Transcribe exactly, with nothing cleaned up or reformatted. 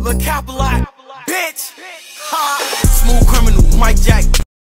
but cap a lot, bitch. Ha. Smooth criminal, Mike Jack.